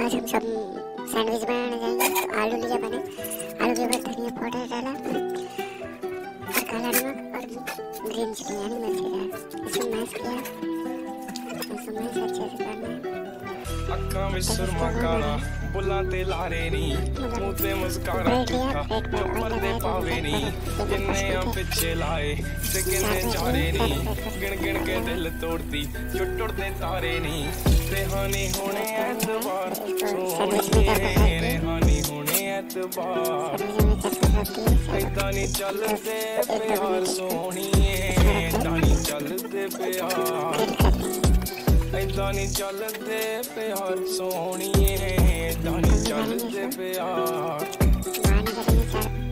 आज हम सब सैंडविच बनाने जाएंगे। तो आलू लिया मैंने, आलू के ऊपर धनिया पाउडर डाला और काला नमक और ग्रीन चिली यानी मिर्ची डाल, इसे मैश किया। इसको मैश अच्छे से करना है। अक्का में सुरमा काला बुला ते लारे नी मुंह ते मुस्कारा तीखा चप्पल दे पावे नी किन्ने आ पिछे लाए ते किन्ने चारे नी गिन गिन के दिल तोड़ती जो टुटदे तारे नी रेहानी होने एतबार सोहणीए रेहानी होने एतबार ऐदा नी चलदे प्यार सोहणीए ऐदा नी चलदे प्यार ऐदा नी चलदे प्यार सोहणीए ऐदा नी चलदे प्यार।